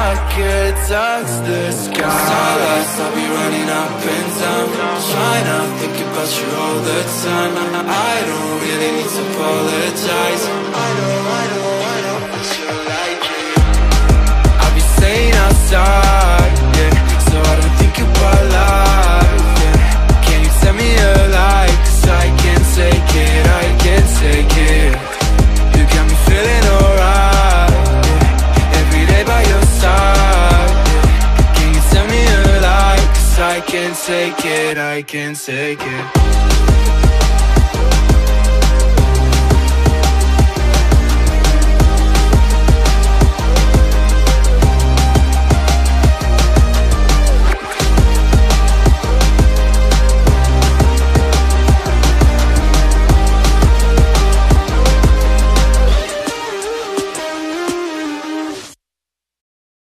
I could touch the sky. Starlights, I'll be running up and down, trying to think about you all the time. I don't really need to apologize. I know, but you like it. I'll be staying outside, yeah, so I don't think about life, yeah. Can you tell me a lie? 'Cause I can't take it, I can't take it. You got me feeling alright, yeah. Every day by your side, yeah. Can you tell me a lie? 'Cause I can't take it, I can't take it.